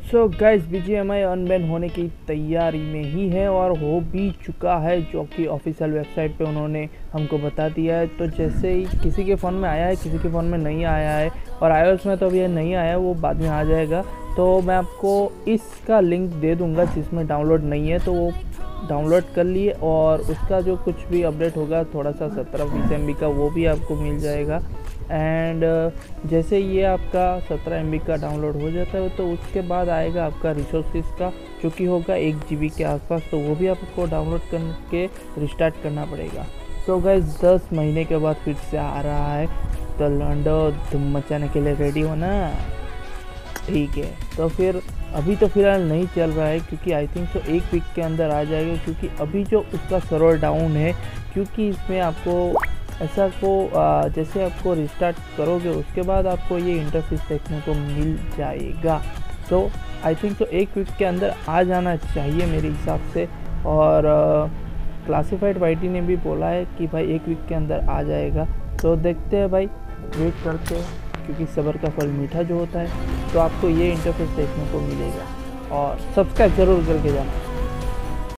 So guys BGMI unban होने की तैयारी में ही है और हो भी चुका है, जो कि ऑफिशियल वेबसाइट पे उन्होंने हमको बता दिया है। तो जैसे ही किसी के फ़ोन में आया है, किसी के फ़ोन में नहीं आया है, और iOS में तो अभी ये नहीं आया, वो बाद में आ जाएगा। तो मैं आपको इसका लिंक दे दूंगा, जिसमें डाउनलोड नहीं है तो वो डाउनलोड कर लिए, और उसका जो कुछ भी अपडेट होगा थोड़ा सा 17-20 MB का, वो भी आपको मिल जाएगा। एंड जैसे ये आपका 17 MB का डाउनलोड हो जाता है तो उसके बाद आएगा आपका रिसोर्सेज का, जो कि होगा 1 GB के आसपास। तो वो भी आपको डाउनलोड करके रिस्टार्ट करना पड़ेगा। तो गाइस 10 महीने के बाद फिर से आ रहा है, तो लंडो धूम मचाने के लिए रेडी हो ना? ठीक है, तो फिर अभी तो फ़िलहाल नहीं चल रहा है, क्योंकि आई थिंक तो 1 वीक के अंदर आ जाएगा, क्योंकि अभी जो उसका सर्वर डाउन है। क्योंकि इसमें आपको ऐसा को जैसे आपको रिस्टार्ट करोगे उसके बाद आपको ये इंटरफेस देखने को मिल जाएगा। तो आई थिंक तो 1 वीक के अंदर आ जाना चाहिए मेरे हिसाब से। और क्लासिफाइड YT ने भी बोला है कि भाई 1 वीक के अंदर आ जाएगा। तो देखते हैं भाई, वेट करते हैं, क्योंकि सब्र का फल मीठा जो होता है। तो आपको ये इंटरफेस देखने को मिलेगा, और सब्सक्राइब ज़रूर करके जाना।